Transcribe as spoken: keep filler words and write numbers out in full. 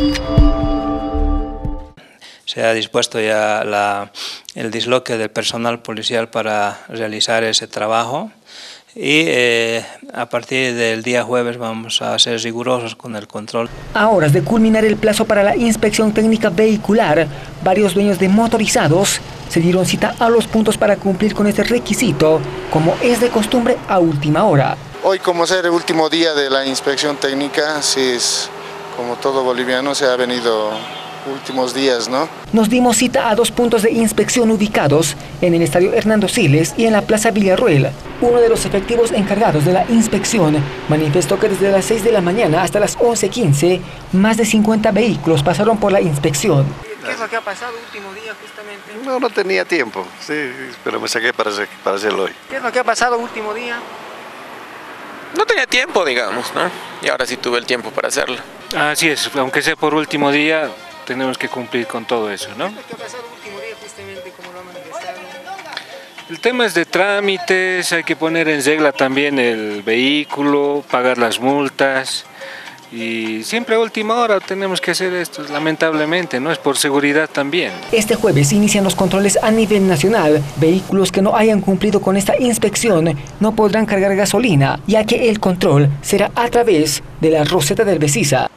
Se ha dispuesto ya la, el disloque del personal policial para realizar ese trabajo y eh, a partir del día jueves vamos a ser rigurosos con el control. A horas de culminar el plazo para la inspección técnica vehicular, varios dueños de motorizados se dieron cita a los puntos para cumplir con este requisito, como es de costumbre a última hora. Hoy, como ser el último día de la inspección técnica, sí es como todo boliviano, se ha venido últimos días, ¿no? Nos dimos cita a dos puntos de inspección ubicados en el Estadio Hernando Siles y en la Plaza Villarroel. Uno de los efectivos encargados de la inspección manifestó que desde las seis de la mañana hasta las once quince, más de cincuenta vehículos pasaron por la inspección. ¿Qué es lo que ha pasado el último día justamente? No, no tenía tiempo, sí, pero me saqué para, hacer, para hacerlo hoy. ¿Qué es lo que ha pasado el último día? No tenía tiempo, digamos, ¿no? Y ahora sí tuve el tiempo para hacerlo. Así es, aunque sea por último día, tenemos que cumplir con todo eso, ¿no? ¿Qué es lo que ha pasado el último día justamente, como lo ha manifestado? El tema es de trámites, hay que poner en regla también el vehículo, pagar las multas y siempre a última hora tenemos que hacer esto, lamentablemente, ¿no? Es por seguridad también. Este jueves inician los controles a nivel nacional. Vehículos que no hayan cumplido con esta inspección no podrán cargar gasolina, ya que el control será a través de la Roseta del Besisa.